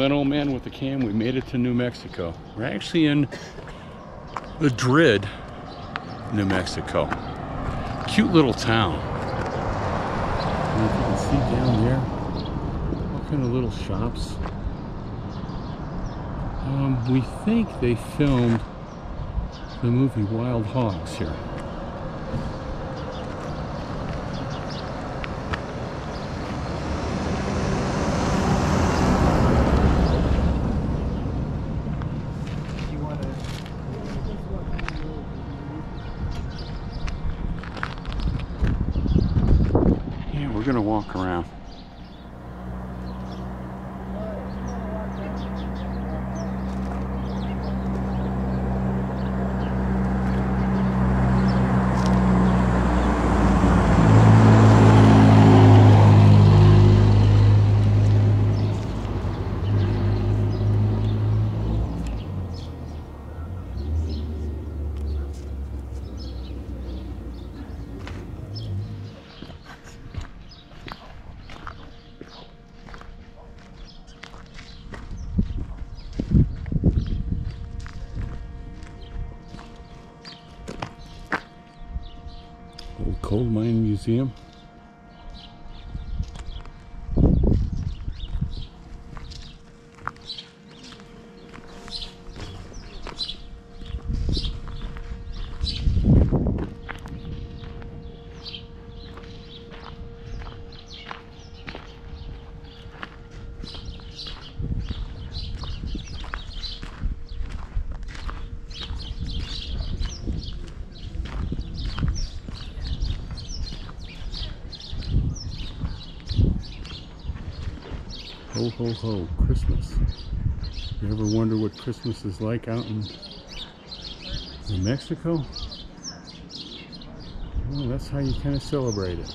Glenn, old man with the cam, we made it to New Mexico. We're actually in Madrid, New Mexico. Cute little town. And if you can see down there, all kind of little shops. We think they filmed the movie Wild Hogs here. Yeah, we're gonna walk around. Old coal mine museum. Ho, ho, ho, Christmas. You ever wonder what Christmas is like out in New Mexico? Well, that's how you kind of celebrate it.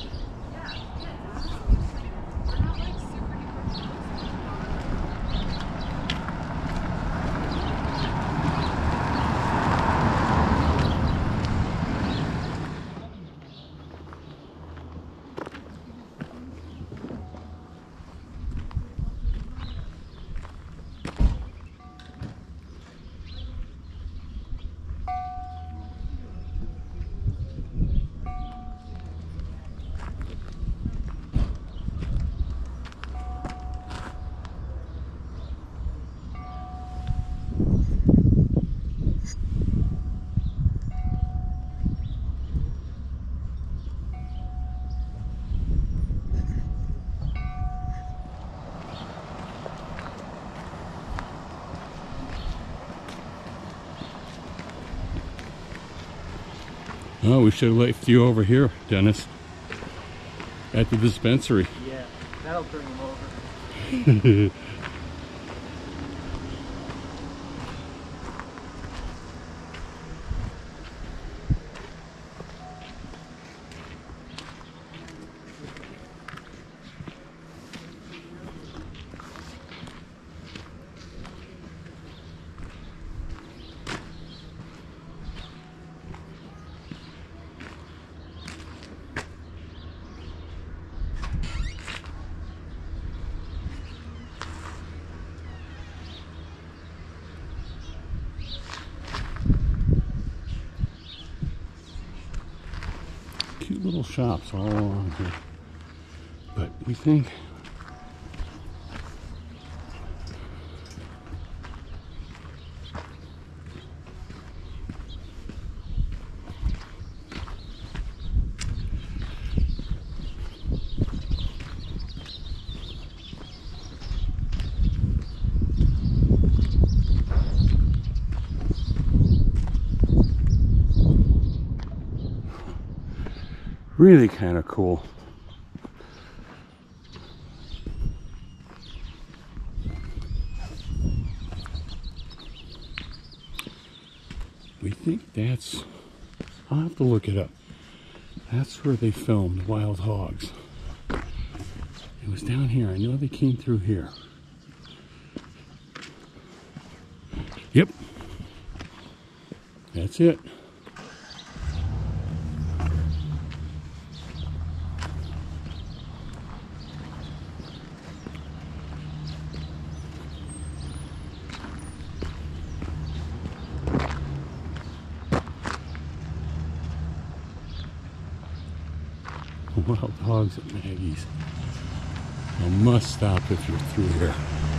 Oh, we should have left you over here, Dennis, at the dispensary. Yeah, that'll bring him over. Cute little shops all along here. But we think really kind of cool. We think that's, I'll have to look it up. That's where they filmed Wild Hogs. It was down here. I know they came through here. Yep. That's it. Wild Hogs at Maggie's. A must stop if you're through here.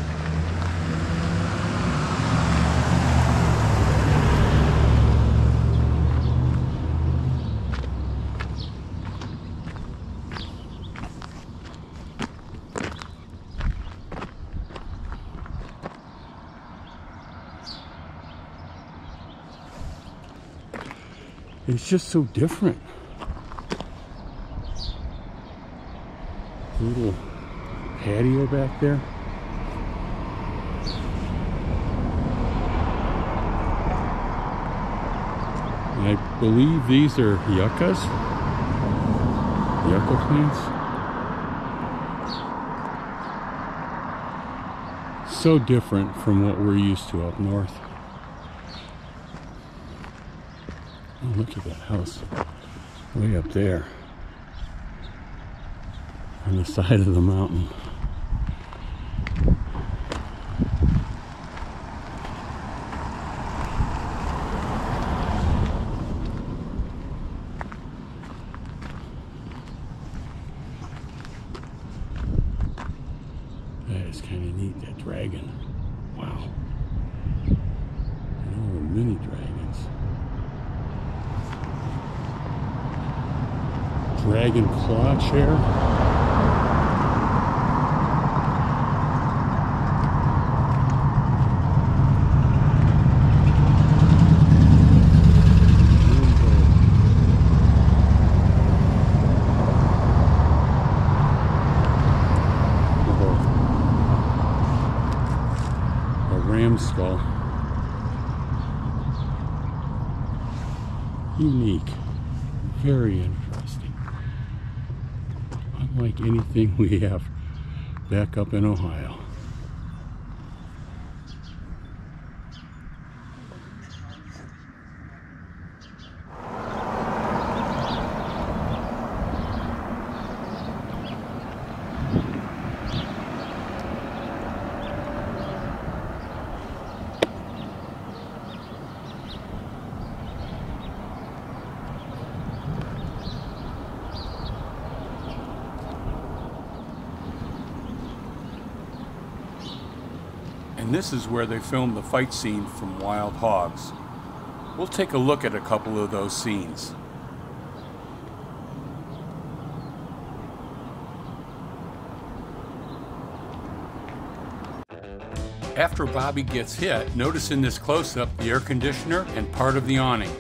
It's just so different. Little patio back there. And I believe these are yuccas. Yucca plants. So different from what we're used to up north. Oh, look at that house way up there on the side of the mountain. That is kind of neat, that dragon. Wow. And all the mini dragons. Dragon claw chair. A ram skull. Unique. Very interesting. Unlike anything we have back up in Ohio. And this is where they filmed the fight scene from Wild Hogs. We'll take a look at a couple of those scenes. After Bobby gets hit, notice in this close-up the air conditioner and part of the awning.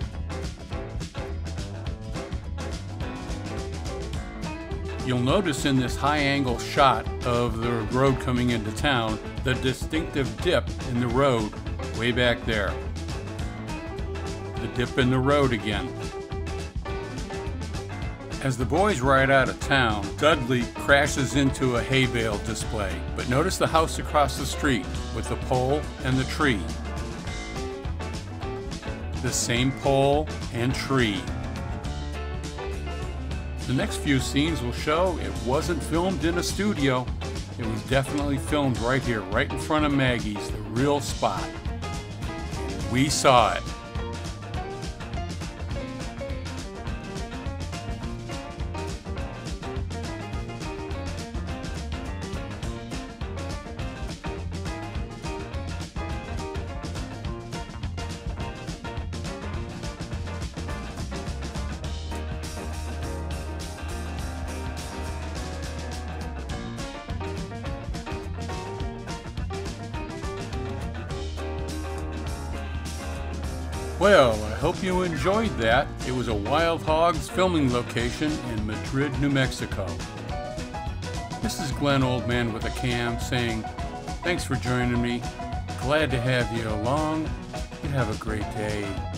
You'll notice in this high-angle shot of the road coming into town the distinctive dip in the road way back there. The dip in the road again. As the boys ride out of town, Dudley crashes into a hay bale display. But notice the house across the street with the pole and the tree. The same pole and tree. The next few scenes will show it wasn't filmed in a studio. It was definitely filmed right here, right in front of Maggie's, the real spot. We saw it. Well, I hope you enjoyed that. It was a Wild Hogs filming location in Madrid, New Mexico. This is Glenn Oldman with a cam saying, thanks for joining me. Glad to have you along. You have a great day.